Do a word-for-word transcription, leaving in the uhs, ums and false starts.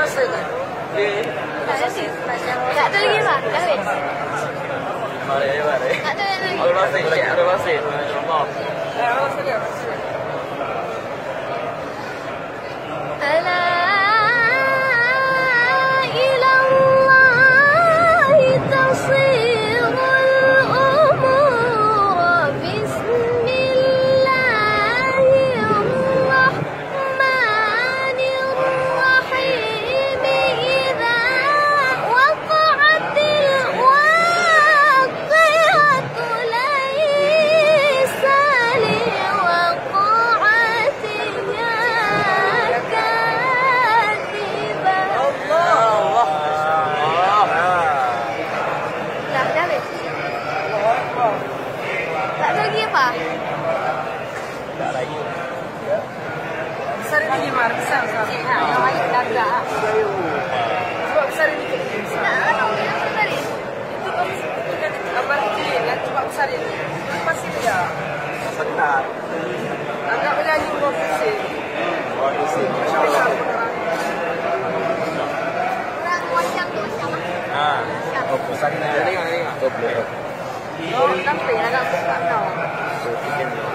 rasa tak? Tak ada sih. Tak ada lagi pak. Dah habis. Mari ayo mari. Tak ada lagi. Ada masih, ada masih. Contoh. Eh, rasa dia. ألا إلى الله تصير الأمور بسم الله الرحمن الرحيم إذا وقعت الواقعة ليس لوقعتها tak ada lagi apa? Tak lagi. Besar ini gimana? Besar besar. Yang lain dah agak. Sebab besar ini kita besar. Tak ada yang besar ni. Itu gambar kecil yang cuma besar ini. Pasti dia. Benar. Agak menyanyi profesi. Oh, isi. Besar. Orang wayang tu siapa? Ah. Oh, besar ni. Tengok, tengok. Oh, nampak agak besar tau. So,